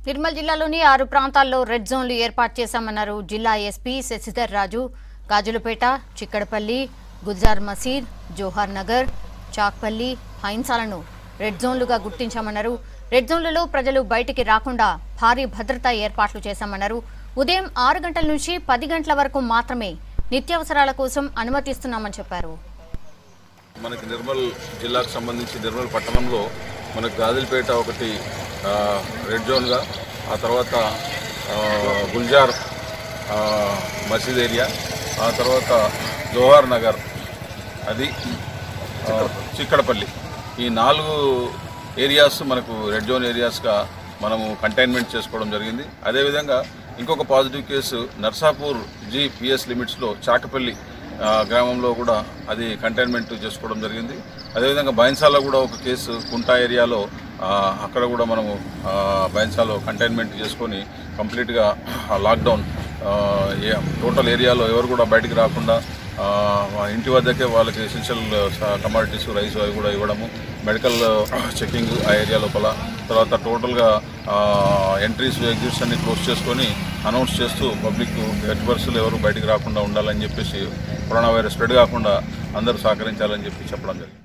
నిర్మల్ జిల్లాలోని 6 ప్రాంతాల్లో రెడ్ జోన్లు ఏర్పాటు చేశామన్నారు జిల్లా ఎస్పీ శశిధర్ రాజు. గాజులపేట, చిక్కడపల్లి, గుల్జార్ మసీద్, జోహార్ నగర్, చాక్పల్లి, హైన్సాలను రెడ్ జోన్లుగా గుర్తించామన్నారు. రెడ్ జోన్లలో ప్రజలు బయటికి రాకుండా భారీ భద్రతా ఏర్పాట్లు చేశామన్నారు. ఉదయం 6 గంటల నుంచి 10 గంటల వరకు మాత్రమే నిత్యావసరాల కోసం అనుమతిస్తున్నామని చెప్పారు. మనకి నిర్మల్ జిల్లాకు సంబంధించి నిర్మల్ పట్టణంలో మనకు గాజులపేట ఒకటి రెడ్ జోన్గా, ఆ తర్వాత గుల్జార్ మసీద్ ఏరియా, ఆ తర్వాత జోహార్ నగర్, అది చిక్కడపల్లి, ఈ 4 ఏరియాస్ మనకు రెడ్ జోన్ ఏరియాస్గా మనము కంటైన్మెంట్ చేసుకోవడం జరిగింది. అదేవిధంగా ఇంకొక పాజిటివ్ కేసు నర్సాపూర్ జిపిఎస్ లిమిట్స్లో చాకపల్లి గ్రామంలో కూడా అది కంటైన్మెంట్ చేసుకోవడం జరిగింది. అదేవిధంగా బైన్సాలో కూడా ఒక కేసు కుంటా ఏరియాలో, అక్కడ కూడా మనము బైన్సాలో కంటైన్మెంట్ చేసుకొని కంప్లీట్గా లాక్డౌన్, టోటల్ ఏరియాలో ఎవరు కూడా బయటికి రాకుండా ఇంటి వద్దకే వాళ్ళకి ఎసెన్షియల్ కమాడిటీస్, రైస్ అవి కూడా ఇవ్వడము, మెడికల్ చెకింగ్ ఆ ఏరియా లోపల, తర్వాత టోటల్గా ఎంట్రీస్ ఎగ్జిట్స్ అన్ని క్లోజ్ చేసుకొని అనౌన్స్ చేస్తూ పబ్లిక్ ఎట్టి పరిస్థితులు ఎవరు బయటికి రాకుండా ఉండాలని చెప్పేసి, కరోనా వైరస్ స్ప్రెడ్ కాకుండా అందరూ సహకరించాలని చెప్పి చెప్పడం జరిగింది.